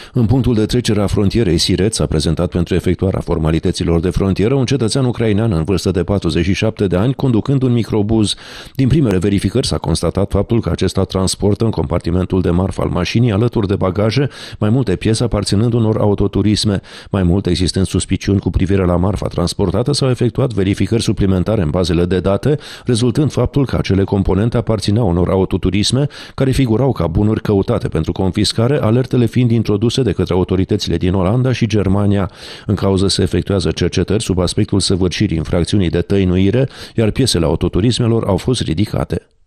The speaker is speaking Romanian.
În punctul de trecere a frontierei Siret s-a prezentat pentru efectuarea formalităților de frontieră un cetățean ucrainean în vârstă de 47 de ani, conducând un microbuz. Din primele verificări s-a constatat faptul că acesta transportă în compartimentul de marfă al mașinii, alături de bagaje, mai multe piese aparținând unor autoturisme. Mai mult, existând suspiciuni cu privire la marfa transportată, s-au efectuat verificări suplimentare în bazele de date, rezultând faptul că acele componente aparțineau unor autoturisme care figurau ca bunuri căutate pentru confiscare, alertele fiind introduse de către autoritățile din Olanda și Germania. În cauză se efectuează cercetări sub aspectul săvârșirii infracțiunii de tăinuire, iar piesele autoturismelor au fost ridicate.